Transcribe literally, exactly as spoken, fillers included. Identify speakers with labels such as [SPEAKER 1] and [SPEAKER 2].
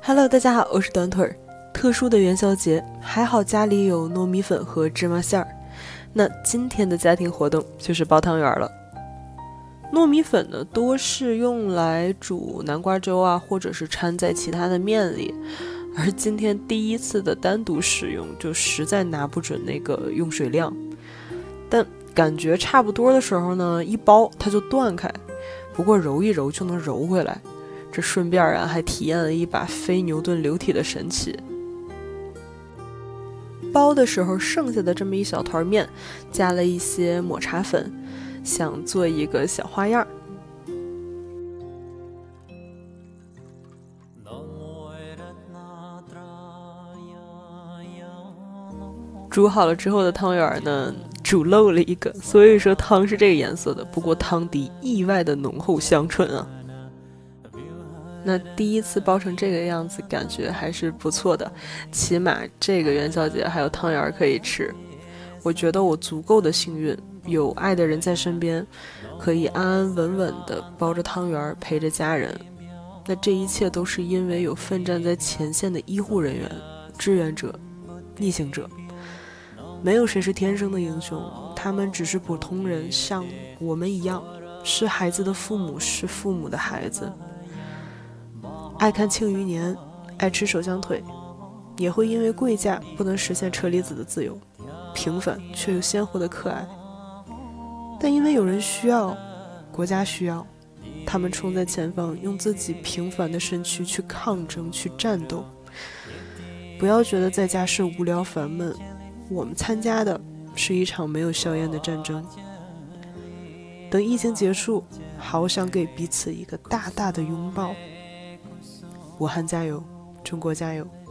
[SPEAKER 1] Hello， 大家好，我是短腿儿。特殊的元宵节，还好家里有糯米粉和芝麻馅儿。那今天的家庭活动就是包汤圆了。糯米粉呢，多是用来煮南瓜粥啊，或者是掺在其他的面里。而今天第一次的单独使用，就实在拿不准那个用水量。但感觉差不多的时候呢，一包它就断开，不过揉一揉就能揉回来。这顺便啊，还体验了一把非牛顿流体的神奇。包的时候剩下的这么一小团面，加了一些抹茶粉，想做一个小花样。煮好了之后的汤圆呢，煮漏了一个，所以说汤是这个颜色的。不过汤底意外的浓厚香醇啊。那第一次包成这个样子，感觉还是不错的，起码这个元宵节还有汤圆可以吃。我觉得我足够的幸运，有爱的人在身边，可以安安稳稳的包着汤圆陪着家人。那这一切都是因为有奋战在前线的医护人员、志愿者、逆行者。没有谁是天生的英雄，他们只是普通人，像我们一样，是孩子的父母，是父母的孩子。爱看庆余年，爱吃手香腿，也会因为贵价不能实现车厘子的自由，平凡却又鲜活的可爱。但因为有人需要，国家需要，他们冲在前方，用自己平凡的身躯去抗争，去战斗。不要觉得在家是无聊烦闷，我们参加的是一场没有硝烟的战争。等疫情结束，好想给彼此一个大大的拥抱。武汉加油，中国加油！